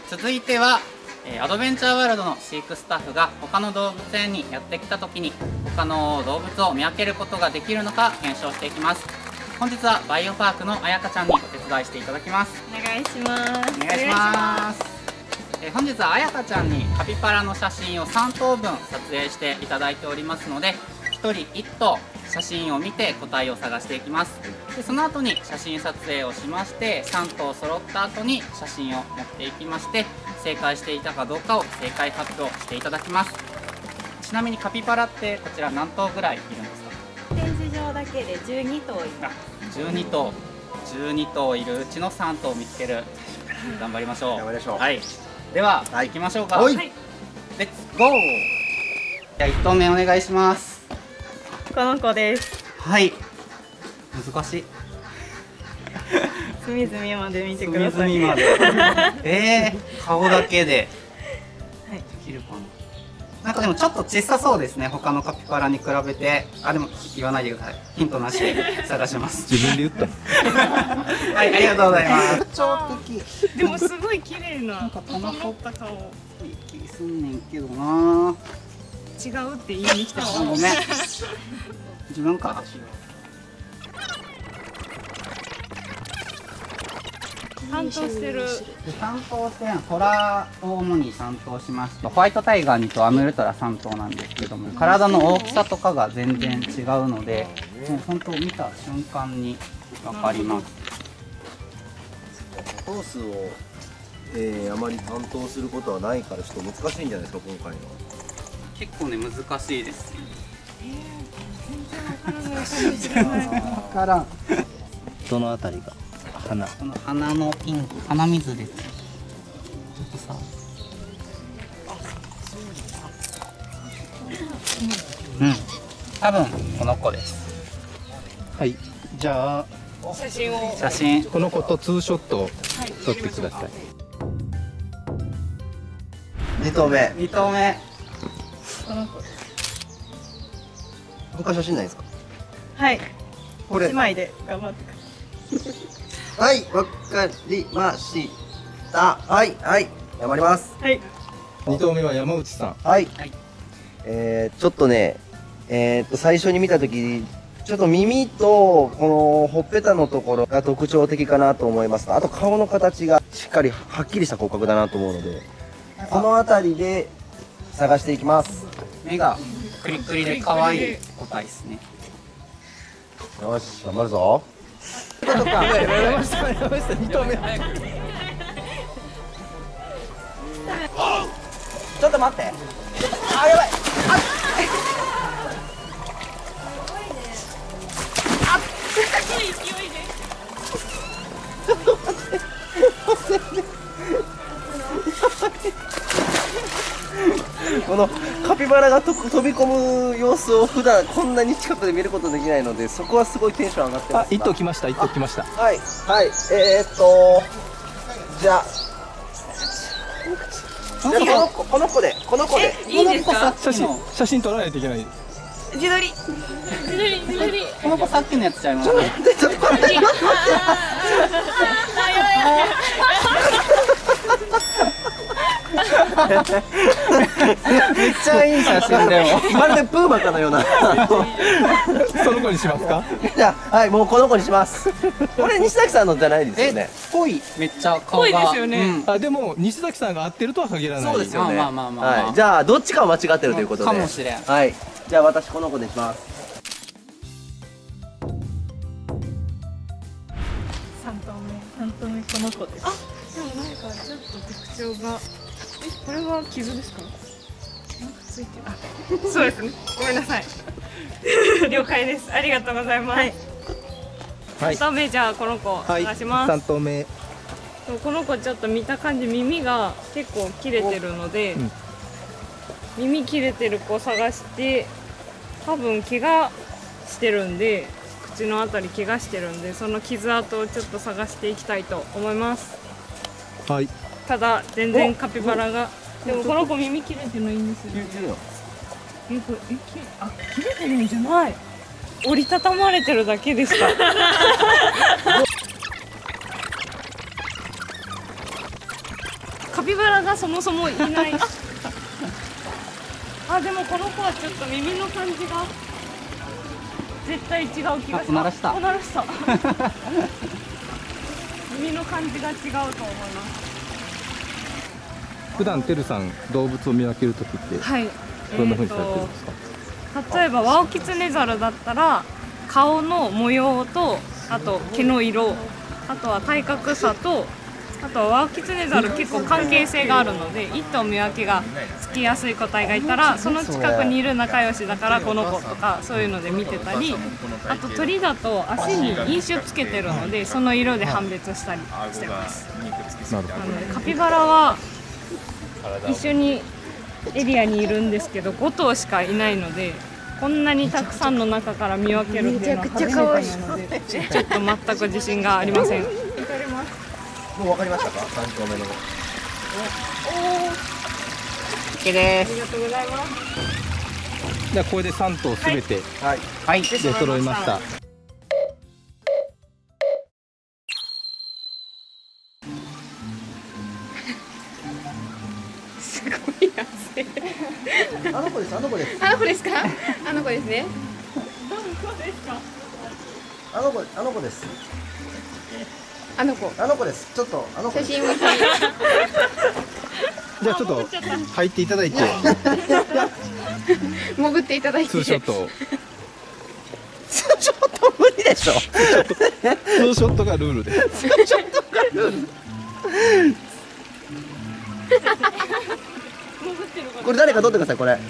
続いてはアドベンチャーワールドの飼育スタッフが他の動物園にやってきた時に他の動物を見分けることができるのか検証していきます。本日はバイオパークのあやかちゃんにお手伝いしていただきます。 お願いします。 お願いします。本日はあやかちゃんにカピバラの写真を3頭分撮影していただいておりますので、1人1頭写真を見て答えを探していきます。でその後に写真撮影をしまして、3頭揃った後に写真を持っていきまして、正解していたかどうかを正解発表していただきます。ちなみにカピバラってこちら何頭ぐらいいるんですか？ 展示場だけで12頭います。 12頭いるうちの3頭を見つける。頑張りましょう。 頑張りましょう。 はい。では、行きましょうか。 はい。 レッツゴー。じゃあ1頭目お願いします。 この子です。 はい。難しい。 隅々まで見てください。 隅々まで。顔だけで。 はい。 できるかな。なんかでもちょっと小さそうですね。他のカピバラに比べて。あ、でも言わないでください。ヒントなしで探します。 自分で言った。 はい、ありがとうございます。 特徴的。でもすごい綺麗な整った顔。 気すんねんけどな。 違うって言いに来た。 ごめん。自分か。 担当してる。 担当してトラを主に担当しまして、ホワイトタイガー2頭、アムルトラ3頭なんですけども、体の大きさとかが全然違うので、もう本当見た瞬間に分かります。 コースを、あまり担当することはないからちょっと難しいんじゃないですか、今回の。 結構ね難しいです。 全然わからん。 どのあたりが花？ この鼻のピンク、鼻水です。ちょっとさ。うん。多分この子です。 はい。じゃあ写真。 この子とツーショットを撮ってください。2頭目。 2頭目。 他写真ないですか？ はい。 これ。 1枚で頑張ってください。 はい、わかりました。はい、はい、頑張ります。 はい。 2頭目は山内さん。 はい。 はい。 ちょっとね、最初に見たとき、ちょっと耳とこのほっぺたのところが特徴的かなと思います。あと顔の形がしっかりはっきりした骨格だなと思うので、この辺りで探していきます。 目がクリクリで可愛い個体ですね。 よし、頑張るぞ。 やりました、2頭目。 ちょっと待って。あ、やばい。 このカピバラが飛び込む様子を普段こんなに近くで見ることできないので、そこはすごいテンション上がってます。 1頭来ました、1頭来ました。 はいはい、じゃあこの子でいいですか？ 写真撮らないといけない。 自撮り。 この子さっきのやつちゃいます。 ちょっと待ってめっちゃいい写真でも。 まるでプーマかのようなその子にしますか？ じゃあ、はい、もうこの子にします。これ西崎さんのじゃないですよね。 ぽい。めっちゃ顔が。 ぽいですよね。 あ、でも西崎さんが合ってるとは限らない。 そうですよね。 まあ。 はい、じゃあどっちかは間違ってるということで。 かもしれん。 はい、じゃあ私この子にします。 3頭目この子です。あ、でもなんかちょっと特徴が。これは傷ですか？なんかついてる。あ、そうですね。ごめんなさい。了解です。ありがとうございます。はい。3頭目じゃあこの子探します。 3頭目。 この子ちょっと見た感じ耳が結構切れてるので、耳切れてる子探して、多分怪我してるんで、口のあたり怪我してるんで、その傷跡をちょっと探していきたいと思います。 はい。 ただ全然カピバラが、でもこの子耳切れてないんですよ。切れてるんじゃない。折りたたまれてるだけでした。カピピバラがそもそもいないあ、でもこの子はちょっと耳の感じが絶対違う気がした。 おならしたおならした耳の感じが違うと思います。 普段てるさん動物を見分けるときってはい、 どんな風にされてるんですか？ 例えばワオキツネザルだったら顔の模様と、あと毛の色、あとは体格差と、あとはワオキツネザル結構関係性があるので、一頭見分けがつきやすい個体がいたらその近くにいる仲良しだからこの子とか、そういうので見てたり、あと鳥だと足に印種つけてるのでその色で判別したりしてます。 なるほなのでカピバラは一緒にエリアにいるんですけど5頭しかいないので、こんなにたくさんの中から見分けるっていうのは初めてなので、ちょっと全く自信がありません。 もう分かりましたか？3頭目の。 OK でありがとうございます。 ど。じゃあこれで3頭すべてはい。 はい。 出揃いました。 すごい汗。 あの子です、あの子です。 あの子ですか？あの子ですね。 あの子です。 あの子。 あの子です。ちょっとあの子です。 写真を見て。 じゃあちょっと入っていただいて潜っていただいて。 ツーショットを。 ちょっと無理でしょ。 ツーショットがルールです。 これ誰か撮ってください、これ。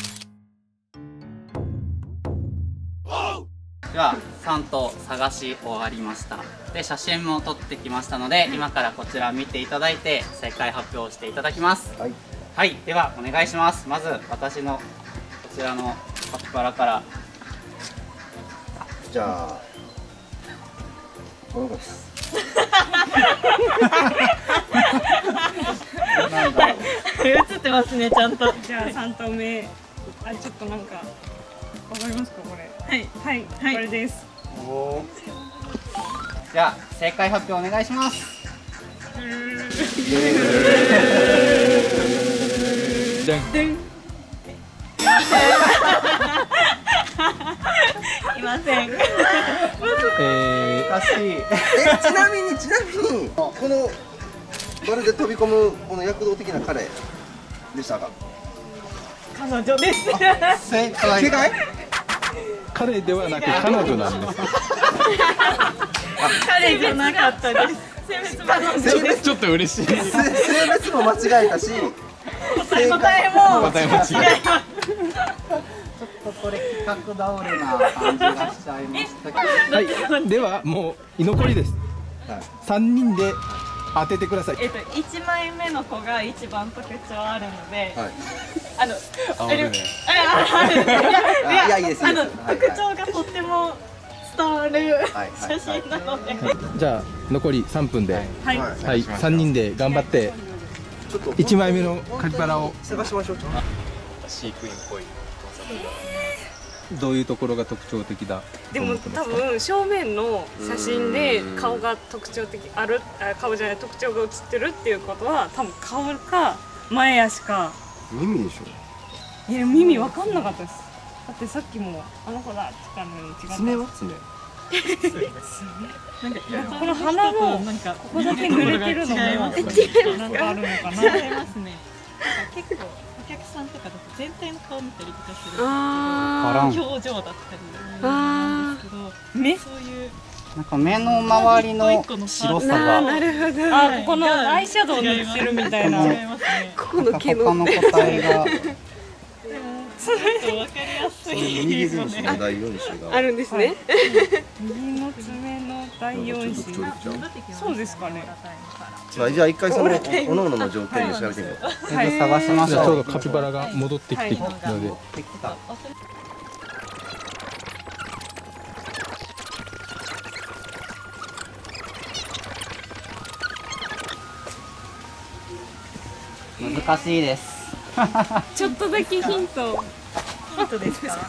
では3頭探し終わりました。で写真も撮ってきましたので、今からこちら見ていただいて正解発表していただきます。 はい。 はい、ではお願いします。まず私のこちらのカピバラからじゃあこの子です。なんだろう。 映ってますね、ちゃんと。じゃあ3頭目。あ、ちょっとなんかわかりますかこれ？はい、これです。 おー。 じゃあ正解発表お願いします。 じゃん。 いません。 難しい。 ちなみにこのまるで飛び込むこの躍動的な彼でしたか？ 彼女です。 正解。 正解？ 彼ではなく彼女なんです。 彼じゃなかったです。 性別ちょっと嬉しい。 性別も間違えたし、正答解えも答え間違い。 ちょっとこれ企画倒れな感じがしちゃいましたけど。 はい。ではもう居残りです。3人で当ててください。 1枚目の子が一番特徴あるので、 はい。 あるね。 いやいいです。いいです。 特徴がとっても伝わる写真なので、 じゃあ残り3分で、 はい、 はい。 はい、3人で頑張ってちょっと 1枚目のカピバラを。 探しましょう。 飼育員っぽい。 どういうところが特徴的だでもと思ってま多すか？ 分正面の写真で顔が特徴的顔じゃない特徴が写ってるっていうことは多分顔か前足か。 耳でしょ。 耳わかんなかったです。だってさっきもあの子だって言ったのに違った。 爪は爪。 この鼻もここだけ濡れてるのもなんかあるのかな。 違いますね。結構お客さんとかだと全体の顔見たりとかするんですけど、表情だったりなんですけど、そういうなんか目の周りの白さがなるほど。ここのアイシャドウ塗ってるみたいな。 違いますね。 ここの毛他の個体がちょっとわかりやすい右ですよね。 前肢の第4子があるんですね。 右の爪の第4子。そうですかね。 じゃあ一回その各々の条件で調べてみよう。 探しましじゃあちょうょう。 どカピバラが戻ってきているので、 できた。難しいです。 ちょっとだけヒント。 ヒントですか？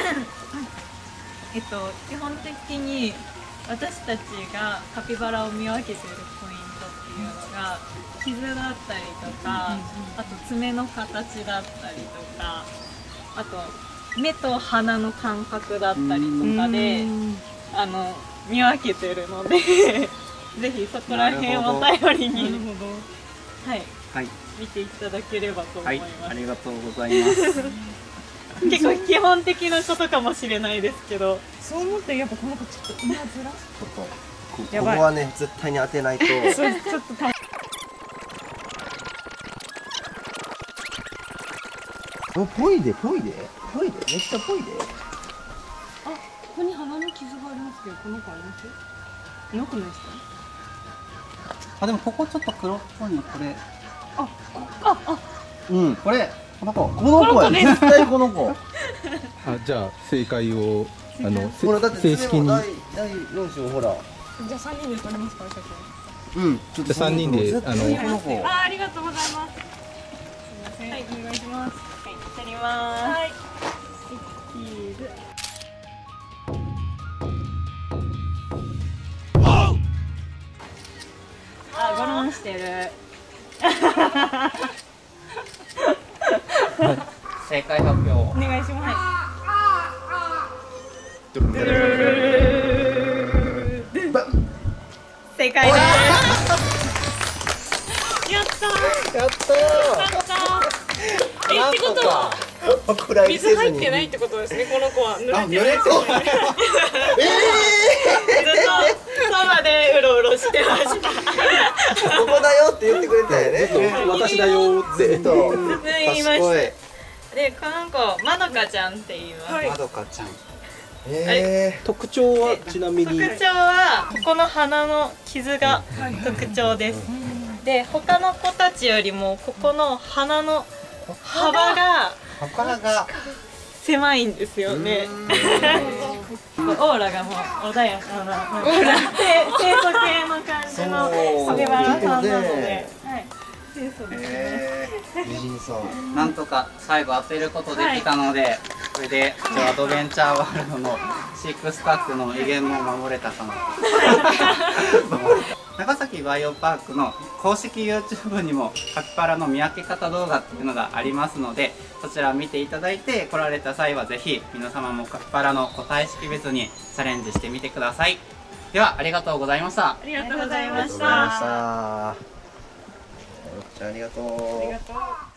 基本的に私たちがカピバラを見分けているポイントっていうのが傷だったりとか、あと爪の形だったりとか、あと目と鼻の感覚だったりとかで見分けてるのでぜひそこら辺を頼りにはい、見ていただければと思います。 ありがとうございます。 結構基本的なことかもしれないですけど、 そう思ってやっぱこの子ちょっと今ずらすここはね絶対に当てないと。 そうちょっとぽいでめっちゃぽいで。 あ、ここに鼻の傷がありますけど、この子あります？なくないですか？ あ、でもここちょっと黒っぽいの、これ。 うん、 これ、この子。 この子は絶対この子。 あ、じゃあ正解をほらだって正式に。 第4章ほら。 じゃあ3人で撮りますか、写真。 うん。 じゃあ3人で絶対この子。 ありがとうございます。すみません、はい、お願いします。 はい、撮ります。はい。あ、ゴロンしてる。 正解発表をお願いします。 正解です。やったー。 やったー。 ってことは水入ってないってことですね。この子は濡れてる。ずっとそばでうろうろしてました。 ここだよって言ってくれたよね。 私だよって言いました。 賢い。 で、この子まどかちゃんって言います。 まどかちゃん。 特徴はちなみに特徴はここの鼻の傷が特徴です。で、他の子たちよりもここの鼻の幅が狭いんですよね。オーラがもう穏やかな清楚系の感じのカピバラさんなので、清楚ですね。 美人さん。 なんとか最後当てることできたので、これでアドベンチャーワールドの飼育スタッフの威厳も守れたかな。長崎バイオパークの公式 YouTube にもカピバラの見分け方動画っていうのがありますので、そちらを見ていただいて来られた際はぜひ皆様もカピバラの個体識別にチャレンジしてみてください。ではありがとうございました。 ありがとうございましありがとうございました。 た。 ありがとう。 ありがとう。